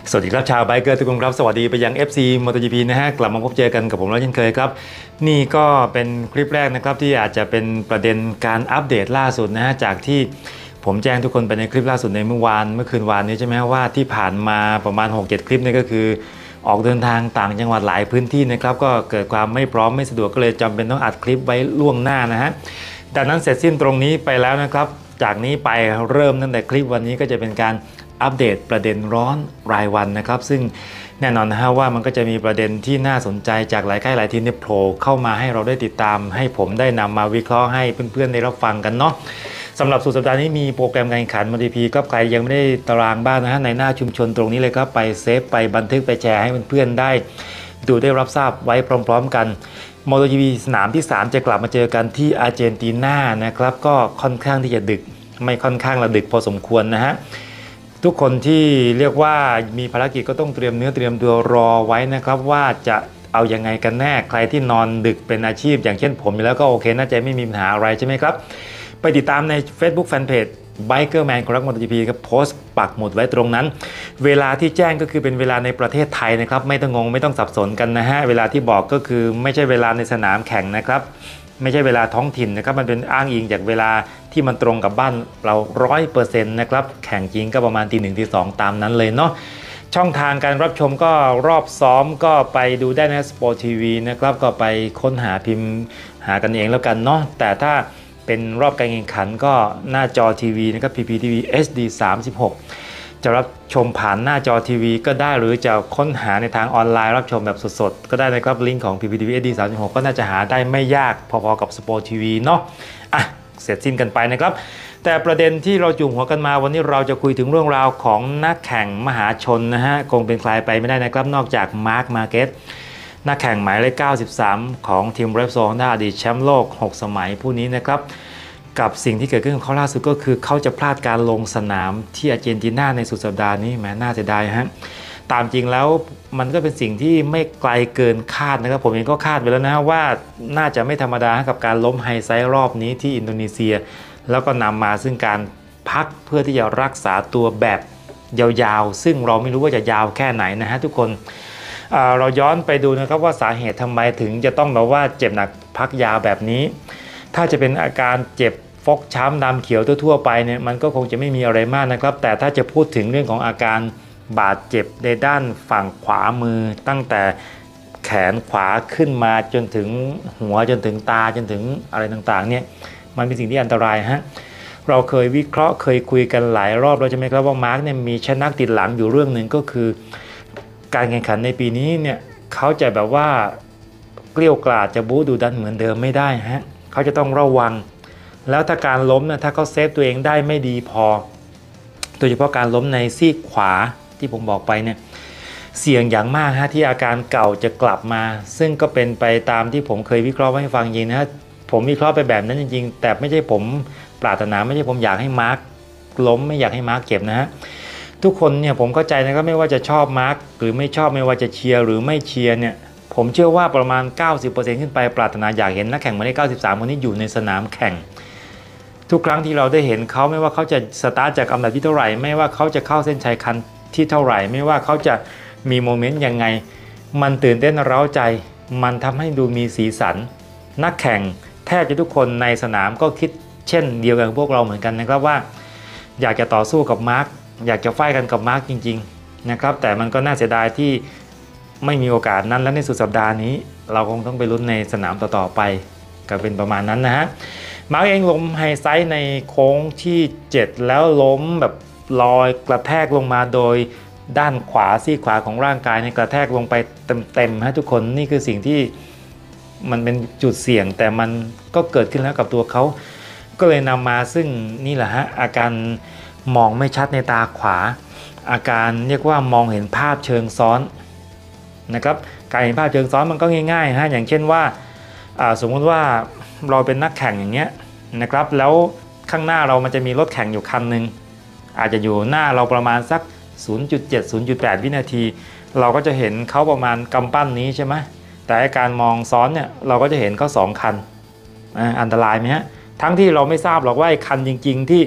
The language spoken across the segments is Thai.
สวัสดีครับชาวไบเกอร์ทุกคนครับสวัสดีไปยัง FC MotoGP นะฮะกลับมาพบเจอกันกับผมแล้วเช่นเคยครับนี่ก็เป็นคลิปแรกนะครับที่อาจจะเป็นประเด็นการอัปเดตล่าสุดนะฮะจากที่ผมแจ้งทุกคนไปในคลิปล่าสุดในเมื่อคืนวานนี้ใช่ไหมว่าที่ผ่านมาประมาณ 6-7 คลิปนี่ก็คือออกเดินทางต่างจังหวัดหลายพื้นที่นะครับก็เกิดความไม่พร้อมไม่สะดวกก็เลยจำเป็นต้องอัดคลิปไว้ล่วงหน้านะฮะดังนั้นเสร็จสิ้นตรงนี้ไปแล้วนะครับจากนี้ไปเริ่มตั้งแต่คลิปวันนี้ก็จะเป็นการอัปเดตประเด็นร้อนรายวันนะครับซึ่งแน่นอนนะฮะว่ามันก็จะมีประเด็นที่น่าสนใจจากหลายค่ายหลายทีมเนี่ยโผล่เข้ามาให้เราได้ติดตามให้ผมได้นำมาวิเคราะห์ให้เพื่อนๆได้รับฟังกันเนาะสำหรับสุดสัปดาห์นี้มีโปรแกรมการแข่งขัน MotoGP ก็ใครยังไม่ได้ตารางบ้างนะฮะในหน้าชุมชนตรงนี้เลยครับไปเซฟไปบันทึกไปแชร์ให้เพื่อนๆได้ดูได้รับทราบไว้พร้อมๆกัน MotoGP สนามที่3จะกลับมาเจอกันที่อาร์เจนตินานะครับก็ค่อนข้างที่จะดึกไม่ค่อนข้างระดึกพอสมควรนะฮะทุกคนที่เรียกว่ามีภารกิจก็ต้องเตรียมเนื้อเตรียมตัวรอไว้นะครับว่าจะเอายังไงกันแน่ใครที่นอนดึกเป็นอาชีพอย่างเช่นผมอยู่แล้วก็โอเคน่าจะไม่มีปัญหาอะไรใช่ไหมครับไปติดตามใน Facebook Fanpage Bikerman ของรัก MotoGP ครับโพสต์ปักหมุดไว้ตรงนั้นเวลาที่แจ้งก็คือเป็นเวลาในประเทศไทยนะครับไม่ต้องงงไม่ต้องสับสนกันนะฮะเวลาที่บอกก็คือไม่ใช่เวลาในสนามแข่งนะครับไม่ใช่เวลาท้องถิ่นนะครับมันเป็นอ้างอิงจากเวลาที่มันตรงกับบ้านเรา 100% นะครับแข่งจริงก็ประมาณตี 1 ตี 2ตามนั้นเลยเนาะช่องทางการรับชมก็รอบซ้อมก็ไปดูได้ใน Sport TV นะครับก็ไปค้นหาพิมพ์หากันเองแล้วกันเนาะแต่ถ้าเป็นรอบการแข่งขันก็หน้าจอทีวีนะครับ PPTV HD 36จะรับชมผ่านหน้าจอทีวีก็ได้หรือจะค้นหาในทางออนไลน์รับชมแบบสดๆก็ได้นะครับลิงก์ของ PPTV HD 36ก็น่าจะหาได้ไม่ยากพอๆกับ Sport TV เนาะเสร็จสิ้นกันไปนะครับแต่ประเด็นที่เราจุ่มหัวกันมาวันนี้เราจะคุยถึงเรื่องราวของนักแข่งมหาชนนะฮะคงเป็นใครไปไม่ได้นะครับนอกจากมาร์คมาร์เก็ตนักแข่งหมายเลข93ของทีมเรปโซฮอนด้าอดีตแชมป์โลก6สมัยผู้นี้นะครับกับสิ่งที่เกิดขึ้นของเขาล่าสุดก็คือเขาจะพลาดการลงสนามที่อาร์เจนตินาในสุดสัปดาห์นี้แหมน่าเสียดายฮะตามจริงแล้วมันก็เป็นสิ่งที่ไม่ไกลเกินคาดนะครับผมเองก็คาดไปแล้วนะว่าน่าจะไม่ธรรมดากับการล้มไฮไซต์รอบนี้ที่อินโดนีเซียแล้วก็นำมาซึ่งการพักเพื่อที่จะรักษาตัวแบบยาวๆซึ่งเราไม่รู้ว่าจะยาวแค่ไหนนะฮะทุกคนเราย้อนไปดูนะครับว่าสาเหตุทำไมถึงจะต้องแบบว่าเจ็บหนักพักยาวแบบนี้ถ้าจะเป็นอาการเจ็บฟกช้ำดำเขียวทั่วๆไปเนี่ยมันก็คงจะไม่มีอะไรมากนะครับแต่ถ้าจะพูดถึงเรื่องของอาการบาดเจ็บในด้านฝั่งขวามือตั้งแต่แขนขวาขึ้นมาจนถึงหัวจนถึงตาจนถึงอะไรต่างๆเนี่ยมันเป็นสิ่งที่อันตรายฮะเราเคยวิเคราะห์เคยคุยกันหลายรอบแล้วใช่ไหมครับว่ามาร์กเนี่ยมีชนักติดหลังอยู่เรื่องหนึ่งก็คือการแข่งขันในปีนี้เนี่ยเขาจะแบบว่าเกลี้ยกล่อมจะบู๊ดุดันเหมือนเดิมไม่ได้ฮะเขาจะต้องระวังแล้วถ้าการล้มนะถ้าเขาเซฟตัวเองได้ไม่ดีพอโดยเฉพาะการล้มในซีกขวาที่ผมบอกไปเนี่ยเสี่ยงอย่างมากฮะที่อาการเก่าจะกลับมาซึ่งก็เป็นไปตามที่ผมเคยวิเคราะห์ให้ฟังจริงนะฮะผมวิเคราะห์ไปแบบนั้นจริงๆแต่ไม่ใช่ผมปรารถนาไม่ใช่ผมอยากให้มาร์คล้มไม่อยากให้มาร์คเจ็บนะฮะทุกคนเนี่ยผมเข้าใจนะครับไม่ว่าจะชอบมาร์คหรือไม่ชอบไม่ว่าจะเชียร์หรือไม่เชียร์เนี่ยผมเชื่อว่าประมาณ 90% ขึ้นไปปรารถนาอยากเห็นนักแข่งหมายเลข93คนนี้อยู่ในสนามแข่งทุกครั้งที่เราได้เห็นเขาไม่ว่าเขาจะสตาร์ทจากอันดับที่เท่าไหร่ไม่ว่าเขาจะเข้าเส้นชัยคันที่เท่าไหร่ไม่ว่าเขาจะมีโมเมนต์ยังไงมันตื่นเต้นเร้าใจมันทำให้ดูมีสีสันนักแข่งแทบจะทุกคนในสนามก็คิดเช่นเดียวกันพวกเราเหมือนกันนะครับว่าอยากจะต่อสู้กับมาร์คอยากจะไฟกันกับมาร์คจริงๆนะครับแต่มันก็น่าเสียดายที่ไม่มีโอกาสนั้นและในสุดสัปดาห์นี้เราคงต้องไปลุ้นในสนามต่อๆไปก็เป็นประมาณนั้นนะฮะมาร์คเองล้มไฮไซต์ในโค้งที่7แล้วล้มแบบลอยกระแทกลงมาโดยด้านขวาซี่ขวาของร่างกายในกระแทกลงไปเต็มๆฮะทุกคนนี่คือสิ่งที่มันเป็นจุดเสี่ยงแต่มันก็เกิดขึ้นแล้วกับตัวเขาก็เลยนำมาซึ่งนี่แหละฮะอาการมองไม่ชัดในตาขวาอาการเรียกว่ามองเห็นภาพเชิงซ้อนนะครับการเห็นภาพเชิงซ้อนมันก็ง่ายๆฮะอย่างเช่นว่าสมมติว่าเราเป็นนักแข่งอย่างเงี้ยนะครับแล้วข้างหน้าเรามันจะมีรถแข่งอยู่คันหนึ่งอาจจะอยู่หน้าเราประมาณสัก 0.7 0.8 วินาทีเราก็จะเห็นเขาประมาณกำปั้นนี้ใช่ไหมแต่การมองซ้อนเนี่ยเราก็จะเห็นเขา2คันอันตรายไหมฮะทั้งที่เราไม่ทราบหรอกว่าไอ้คันจริงๆที่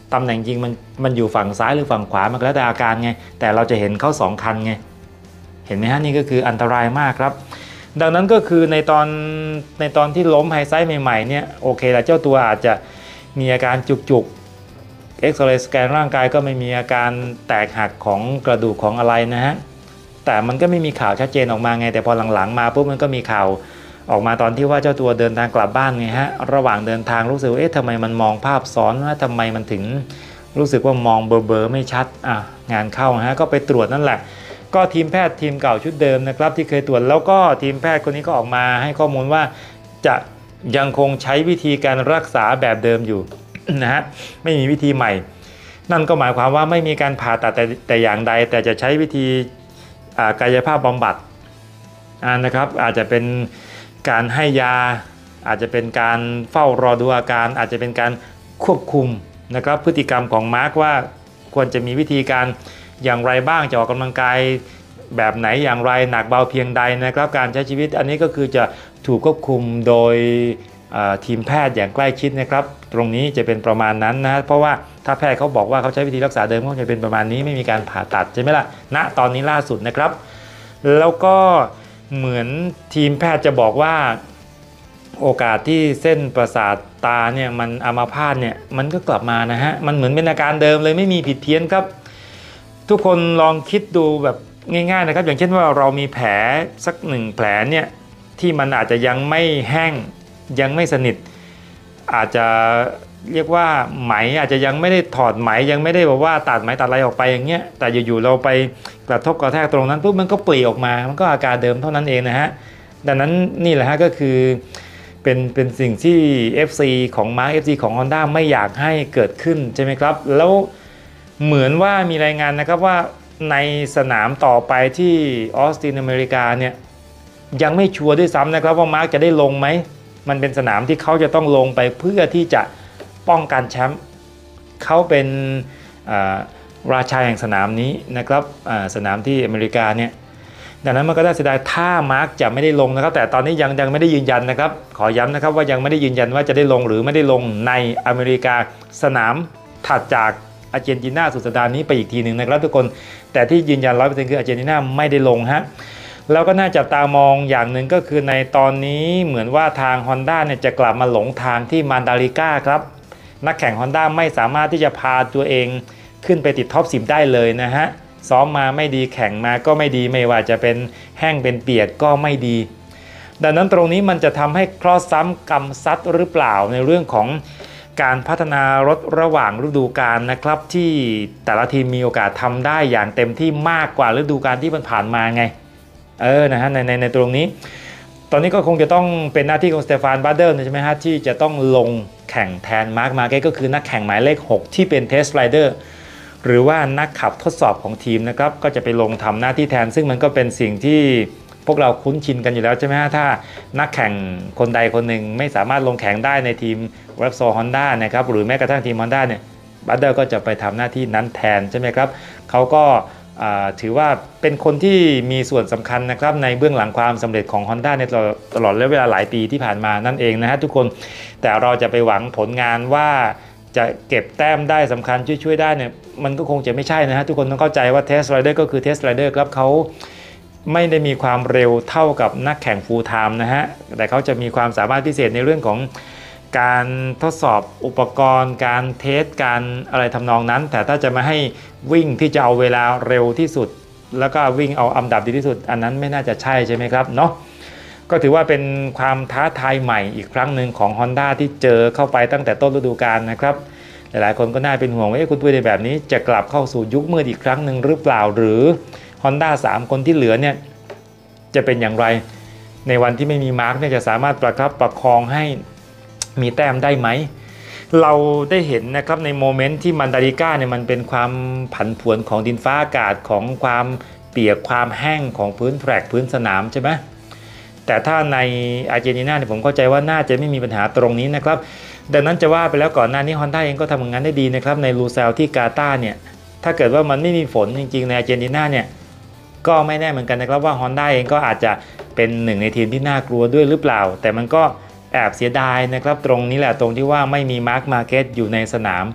ตำแหน่งจริงมันอยู่ฝั่งซ้ายหรือฝั่งขวามันแล้วแต่อาการไงแต่เราจะเห็นเขา2คันไงเห็นไหมฮะนี่ก็คืออันตรายมากครับดังนั้นก็คือในตอนที่ล้มไฮไซต์ใหม่ๆเนี่ยโอเคละเจ้าตัวอาจจะมีอาการจุกเอ็กซเรย์สแกนร่างกายก็ไม่มีอาการแตกหักของกระดูกของอะไรนะฮะแต่มันก็ไม่มีข่าวชัดเจนออกมาไงแต่พอหลังๆมาปุ๊บมันก็มีข่าวออกมาตอนที่ว่าเจ้าตัวเดินทางกลับบ้านไงฮะระหว่างเดินทางรู้สึกว่าทำไมมันมองภาพซ้อนว่าทำไมมันถึงรู้สึกว่ามองเบลอๆไม่ชัดงานเข้าฮะก็ไปตรวจนั่นแหละก็ทีมแพทย์ทีมเก่าชุดเดิมนะครับที่เคยตรวจแล้วก็ทีมแพทย์คนนี้ก็ออกมาให้ข้อมูลว่าจะยังคงใช้วิธีการรักษาแบบเดิมอยู่ นะฮะไม่มีวิธีใหม่นั่นก็หมายความว่าไม่มีการผ่าตัดแต่อย่างใดแต่จะใช้วิธีกายภาพบำบัดนะครับอาจจะเป็นการให้ยาอาจจะเป็นการเฝ้ารอดูอาการอาจจะเป็นการควบคุมนะครับพฤติกรรมของมาร์คว่าควรจะมีวิธีการอย่างไรบ้างจะออกกำลังกายแบบไหนอย่างไรหนักเบาเพียงใดนะครับการใช้ชีวิตอันนี้ก็คือจะถูกควบคุมโดยทีมแพทย์อย่างใกล้ชิดนะครับตรงนี้จะเป็นประมาณนั้นนะเพราะว่าถ้าแพทย์เขาบอกว่าเขาใช้วิธีรักษาเดิมก็จะเป็นประมาณนี้ไม่มีการผ่าตัดใช่ไหมล่ะณตอนนี้ล่าสุดนะครับแล้วก็เหมือนทีมแพทย์จะบอกว่าโอกาสที่เส้นประสาทตาเนี่ยมันอัมพาตเนี่ยมันก็กลับมานะฮะมันเหมือนเป็นอาการเดิมเลยไม่มีผิดเพี้ยนครับทุกคนลองคิดดูแบบง่ายๆนะครับอย่างเช่นว่าเรามีแผลสัก1แผลเนี่ยที่มันอาจจะยังไม่แห้งยังไม่สนิทอาจจะเรียกว่าไหมอาจจะยังไม่ได้ถอดไหมยังไม่ได้บอกว่าตัดไหมตัดอะไรออกไปอย่างเงี้ยแต่อยู่ๆเราไปกระทบกระแทกตรงนั้นปุ๊บมันก็ปลีออกมามันก็อาการเดิมเท่านั้นเองนะฮะดังนั้นนี่แหละฮะก็คือเป็นสิ่งที่ FC ของ Mark FC ของ Honda ไม่อยากให้เกิดขึ้นใช่ไหมครับแล้วเหมือนว่ามีรายงานนะครับว่าในสนามต่อไปที่ออสตินอเมริกาเนี่ยยังไม่ชัวร์ด้วยซ้ำนะครับว่ามาร์คจะได้ลงไหมมันเป็นสนามที่เขาจะต้องลงไปเพื่อที่จะป้องกันแชมป์เขาเป็นราชาแห่งสนามนี้นะครับสนามที่อเมริกาเนี่ยดังนั้นมันก็ได้เสียดายถ้ามาร์คจะไม่ได้ลงนะครับแต่ตอนนี้ยังไม่ได้ยืนยันนะครับขอย้ำนะครับว่ายังไม่ได้ยืนยันว่าจะได้ลงหรือไม่ได้ลงในอเมริกาสนามถัดจากอาร์เจนตินาสุดสัปดาห์นี้ไปอีกทีหนึ่งนะครับทุกคนแต่ที่ยืนยัน 100% คืออาร์เจนตินาไม่ได้ลงฮะแล้วก็น่าจับตามองอย่างหนึ่งก็คือในตอนนี้เหมือนว่าทาง Honda เนี่ยจะกลับมาหลงทางที่มันดาริก้าครับนักแข่ง Honda ไม่สามารถที่จะพาตัวเองขึ้นไปติดท็อป10ได้เลยนะฮะซ้อมมาไม่ดีแข่งมาก็ไม่ดีไม่ว่าจะเป็นแห้งเป็นเปียกก็ไม่ดีดังนั้นตรงนี้มันจะทำให้เคราะห์ซ้ำกรรมซัดหรือเปล่าในเรื่องของการพัฒนารถระหว่างฤดูกาลนะครับที่แต่ละทีมมีโอกาสทำได้อย่างเต็มที่มากกว่าฤดูกาลที่มันผ่านมาไงนะฮะในตรงนี้ตอนนี้ก็คงจะต้องเป็นหน้าที่ของสเตฟาน บาร์เดอร์ใช่ไหมฮะที่จะต้องลงแข่งแทนมาร์ค มาร์เก็ตก็คือนักแข่งหมายเลข6ที่เป็นเทสไรเดอร์หรือว่านักขับทดสอบของทีมนะครับก็จะไปลงทำหน้าที่แทนซึ่งมันก็เป็นสิ่งที่พวกเราคุ้นชินกันอยู่แล้วใช่ไหมฮะถ้านักแข่งคนใดคนหนึ่งไม่สามารถลงแข่งได้ในทีม Repsol Honda นะครับหรือแม้กระทั่งทีม Honda เนี่ย บาร์เดอร์ก็จะไปทำหน้าที่นั้นแทนใช่ไหมครับเขาก็ถือว่าเป็นคนที่มีส่วนสำคัญนะครับในเบื้องหลังความสำเร็จของ Honda ในตลอดระยะเวลาหลายปีที่ผ่านมานั่นเองนะฮะทุกคนแต่เราจะไปหวังผลงานว่าจะเก็บแต้มได้สำคัญช่วยได้เนี่ยมันก็คงจะไม่ใช่นะฮะทุกคนต้องเข้าใจว่าเทสไรเดอร์ก็คือเทสไรเดอร์ครับเขาไม่ได้มีความเร็วเท่ากับนักแข่งฟูลไทม์นะฮะแต่เขาจะมีความสามารถพิเศษในเรื่องของการทดสอบอุปกรณ์การเทสการอะไรทำนองนั้นแต่ถ้าจะมาให้วิ่งที่จะเอาเวลาเร็วที่สุดแล้วก็วิ่งเอาอันดับดีที่สุดอันนั้นไม่น่าจะใช่ใช่ไหมครับเนาะก็ถือว่าเป็นความท้าทายใหม่อีกครั้งหนึ่งของ Honda ที่เจอเข้าไปตั้งแต่ต้นฤดูกาลนะครับหลายๆคนก็น่าเป็นห่วงว่าคุณปุ้ยในแบบนี้จะกลับเข้าสู่ยุคมืดอีกครั้งหนึ่งหรือเปล่าหรือ Honda 3 คนที่เหลือเนี่ยจะเป็นอย่างไรในวันที่ไม่มีมาร์คเนี่ยจะสามารถประคับประคองให้มีแต้มได้ไหมเราได้เห็นนะครับในโมเมนต์ที่มันดาริก้าเนี่ยมันเป็นความผันผวนของดินฟ้าอากาศของความเปียกความแห้งของพื้นแทร็กพื้นสนามใช่ไหมแต่ถ้าในอาร์เจนตินาเนี่ยผมเข้าใจว่าน่าจะไม่มีปัญหาตรงนี้นะครับดังนั้นจะว่าไปแล้วก่อนหน้านี้ Honda เองก็ทำงานได้ดีนะครับในลูเซลที่กาตาร์เนี่ยถ้าเกิดว่ามันไม่มีฝนจริงๆในอาร์เจนตินาเนี่ยก็ไม่แน่เหมือนกันนะครับว่า Honda เองก็อาจจะเป็นหนึ่งในทีมที่น่ากลัวด้วยหรือเปล่าแต่มันก็แอบเสียดายนะครับตรงนี้แหละตรงที่ว่าไม่มีมาร์ค มาร์เก็ตอยู่ในสนาม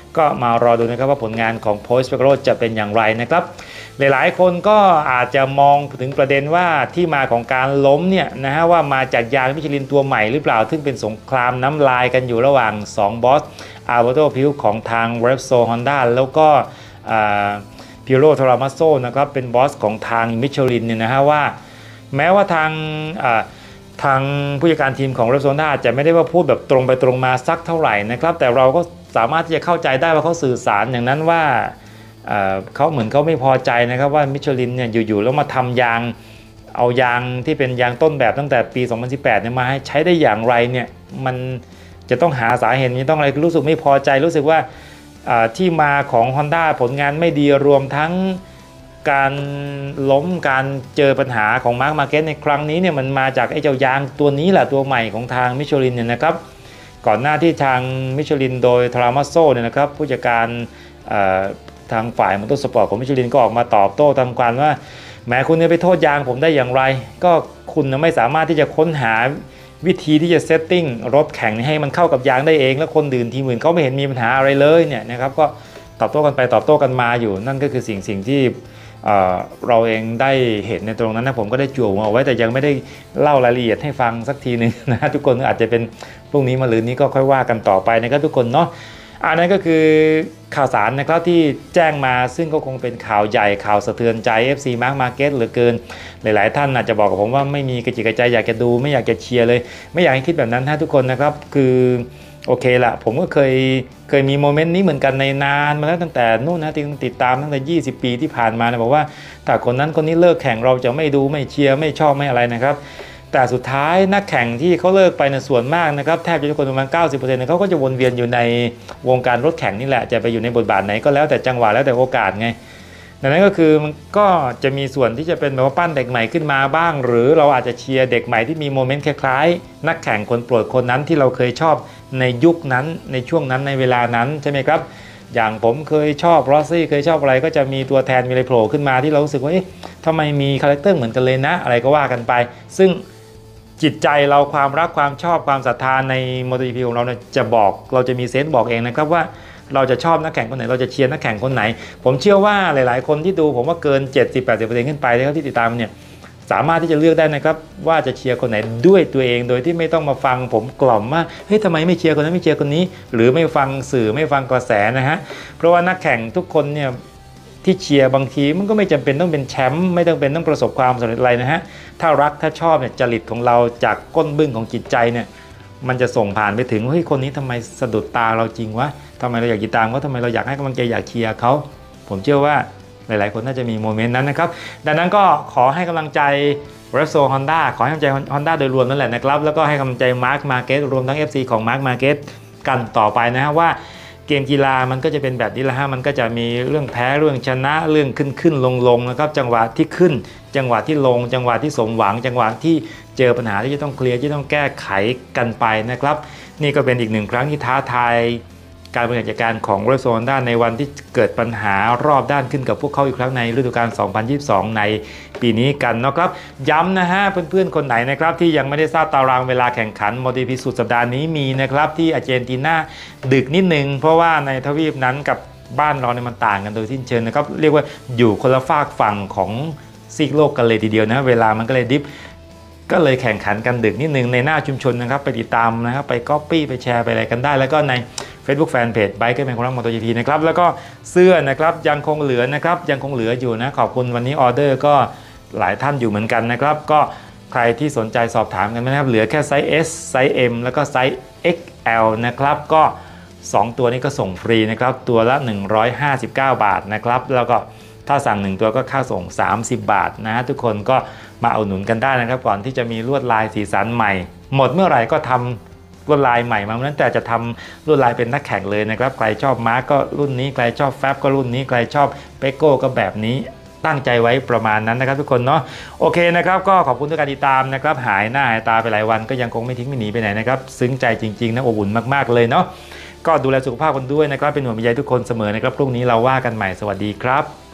ก็มารอดูนะครับว่าผลงานของโพสเปโกโรจะเป็นอย่างไรนะครับหลายๆคนก็อาจจะมองถึงประเด็นว่าที่มาของการล้มเนี่ยนะฮะว่ามาจากยางมิชลินตัวใหม่หรือเปล่าซึ่งเป็นสงครามน้ำลายกันอยู่ระหว่าง2บอสอัลเบโตพิวของทาง Repsol Honda แล้วก็พิโรโทรามาโซนะครับเป็นบอสของทางมิชลินเนี่ยนะฮะว่าแม้ว่าทางผู้จัดการทีมของ Repsol Honda จะไม่ได้ว่าพูดแบบตรงไปตรงมาสักเท่าไหร่นะครับแต่เราก็สามารถที่จะเข้าใจได้ว่าเขาสื่อสารอย่างนั้นว่าเขาเหมือนเขาไม่พอใจนะครับว่ามิชลินเนี่ยอยู่ๆแล้วมาทำยางเอายางที่เป็นยางต้นแบบตั้งแต่ปี 2018 เนี่ยมาให้ใช้ได้อย่างไรเนี่ยมันจะต้องหาสาเหตุนี้ต้องอะไรรู้สึกไม่พอใจรู้สึกว่าที่มาของ Honda ผลงานไม่ดีรวมทั้งการล้มการเจอปัญหาของมาร์คมาร์เก็ตในครั้งนี้เนี่ยมันมาจากไอ้เจ้ายางตัวนี้แหละตัวใหม่ของทางมิชลินเนี่ยนะครับก่อนหน้าที่ทางมิชลินโดยทรามาโซเนี่ยนะครับผู้จัดการทางฝ่ายมอเตอร์สปอร์ตของมิชลินก็ออกมาตอบโต้ทำการว่าแม้คุณจะไปโทษยางผมได้อย่างไรก็คุณไม่สามารถที่จะค้นหาวิธีที่จะเซตติ้งรถแข่งให้มันเข้ากับยางได้เองแล้วคนอื่นทีมอื่นเขาไม่เห็นมีปัญหาอะไรเลยเนี่ยนะครับก็ตอบโต้กันไปตอบโต้กันมาอยู่นั่นก็คือสิ่งที่เราเองได้เห็นในตรงนั้นนะผมก็ได้จั่วเอาไว้แต่ยังไม่ได้เล่ารายละเอียดให้ฟังสักทีนึงนะทุกคนอาจจะเป็นพรุ่งนี้มะรืนนี้ก็ค่อยว่ากันต่อไปนะครับทุกคนเนาะอันนั้นก็คือข่าวสารนะครับที่แจ้งมาซึ่งก็คงเป็นข่าวใหญ่ข่าวสะเทือนใจ FC Mark Marquez เหลือเกินหลายๆท่านอาจจะบอกกับผมว่าไม่มีกระจิตกระใจอยากจะดูไม่อยากจะเชียร์เลยไม่อยากให้คิดแบบนั้นทุกคนนะครับคือโอเคละผมก็เคยมีโมเมนต์นี้เหมือนกันในนานมาแล้วตั้งแต่นู่นนะติดตามตั้งแต่20 ปีที่ผ่านมานะบอกว่าถ้าคนนั้นคนนี้เลิกแข่งเราจะไม่ดูไม่เชียร์ไม่ชอบไม่อะไรนะครับแต่สุดท้ายนักแข่งที่เขาเลิกไปในส่วนมากนะครับแทบจะทุกคนประมาณ 90% เขาก็จะวนเวียนอยู่ในวงการรถแข่งนี่แหละจะไปอยู่ในบทบาทไหนก็แล้วแต่จังหวะแล้วแต่โอกาสไงดังนั้นก็คือมันก็จะมีส่วนที่จะเป็นแบบว่าปั้นเด็กใหม่ขึ้นมาบ้างหรือเราอาจจะเชียร์เด็กใหม่ที่มีโมเมนต์คล้ายๆนักแข่งคนโปรดคนนั้นที่เราเคยชอบในยุคนั้นในช่วงนั้นในเวลานั้นใช่ไหมครับอย่างผมเคยชอบรอสซี่เคยชอบอะไรก็จะมีตัวแทนมีอะไรโผล่ขึ้นมาที่เรารู้สึกว่าเอ๊ะทำไมมีคาแรคเตอร์เหมือนกันเลยนะอะไรก็ว่ากันไปซึ่งจิตใจเราความรักความชอบความศรัทธาใน MotoGP ของเราเนี่ยจะบอกเราจะมีเซนส์บอกเองนะครับว่าเราจะชอบนักแข่งคนไหนเราจะเชียร์นักแข่งคนไหนผมเชื่อว่าหลายๆคนที่ดูผมว่าเกิน 70-80% ขึ้นไปที่ติดตามเนี่ยสามารถที่จะเลือกได้นะครับว่าจะเชียร์คนไหนด้วยตัวเองโดยที่ไม่ต้องมาฟังผมกล่อมว่าเฮ้ยทำไมไม่เชียร์คนนั้นไม่เชียร์คนนี้หรือไม่ฟังสื่อไม่ฟังกระแสนะฮะเพราะว่านักแข่งทุกคนเนี่ยที่เชียร์บางทีมันก็ไม่จำเป็นต้องเป็นแชมป์ไม่ต้องเป็นต้องประสบความสำเร็จอะไรนะฮะถ้ารักถ้าชอบเนี่ยจริตของเราจากก้นบึ้งของจิตใจเนี่ยมันจะส่งผ่านไปถึงเฮ้ยคนนี้ทำไมสะดุดตาเราจริงวะทำไมเราอยากติดตามเขาทำไมเราอยากให้กำลังใจอยากเชียร์เขาผมเชื่อว่าหลายๆคนน่าจะมีโมเมนต์นั้นนะครับดังนั้นก็ขอให้กำลังใจ Repsol Honda ขอให้กำลังใจ Honda โดยรวมนั่นแหละนะครับแล้วก็ให้กำลังใจ Mark Marquez รวมทั้ง FC ของ Mark Marquez กันต่อไปนะฮะว่าเกมกีฬามันก็จะเป็นแบบนี้แหละฮะมันก็จะมีเรื่องแพ้เรื่องชนะเรื่องขึ้นลงนะครับจังหวะที่ขึ้นจังหวะที่ลงจังหวะที่สมหวังจังหวะที่เจอปัญหาที่จะต้องเคลียร์ที่ต้องแก้ไขกันไปนะครับนี่ก็เป็นอีกหนึ่งครั้งที่ท้าทายการบริหารจัดการของ Repsol Honda ในวันที่เกิดปัญหารอบด้านขึ้นกับพวกเขาอีกครั้งในฤดูกาล 2022 ในปีนี้กันนะครับย้ำนะฮะเพื่อนๆคนไหนนะครับที่ยังไม่ได้ทราบตารางเวลาแข่งขัน MotoGP สุดสัปดาห์นี้มีนะครับที่อาร์เจนตินาดึกนิดนึงเพราะว่าในทวีปนั้นกับบ้านเราเนี่ยมันต่างกันโดยสิ้นเชิงนะครับเรียกว่าอยู่คนละฝากฝั่งของซีกโลกกันเลยทีเดียวนะเวลามันก็เลยดิฟก็เลยแข่งขันกันดึกนิดนึงในหน้าชุมชนนะครับไปติดตามนะครับไปก๊อปปี้ไปแชร์ไปอะไรกันได้แล้วก็ใน Facebook Fanpage ไบค์ก็เป็นคนรัก MotoGP นะครับแล้วก็เสื้อนะครับยังคงเหลือนะครับยังคงเหลืออยู่นะขอบคุณวันนี้ออเดอร์ก็หลายท่านอยู่เหมือนกันนะครับก็ใครที่สนใจสอบถามกันนะครับเหลือแค่ไซส์ S ไซส์ M แล้วก็ไซส์ XL นะครับก็2ตัวนี้ก็ส่งฟรีนะครับตัวละ159 บาทนะครับแล้วก็ถ้าสั่ง1ตัวก็ค่าส่ง30 บาทนะฮะทุกคนก็มาเอาหนุนกันได้นะครับก่อนที่จะมีลวดลายสีสันใหม่หมดเมื่อไหร่ก็ทำลวดลายใหม่มานั้นแต่จะทำลวดลายเป็นนักแข่งเลยนะครับใครชอบมาร์กก็รุ่นนี้ใครชอบแฟบก็รุ่นนี้ใครชอบเปโก้ก็แบบนี้ตั้งใจไว้ประมาณนั้นนะครับทุกคนเนาะโอเคนะครับก็ขอบคุณทุกการติดตามนะครับหายหน้าหายตาไปหลายวันก็ยังคงไม่ทิ้งไม่หนีไปไหนนะครับซึ้งใจจริงๆนะอบอุ่นมากๆเลยเนาะก็ดูแลสุขภาพกันด้วยนะครับเป็นห่วงเป็นใยทุกคนเสมอนะครับพรุ่งนี้เราว่ากันใหม่สวัสดีครับ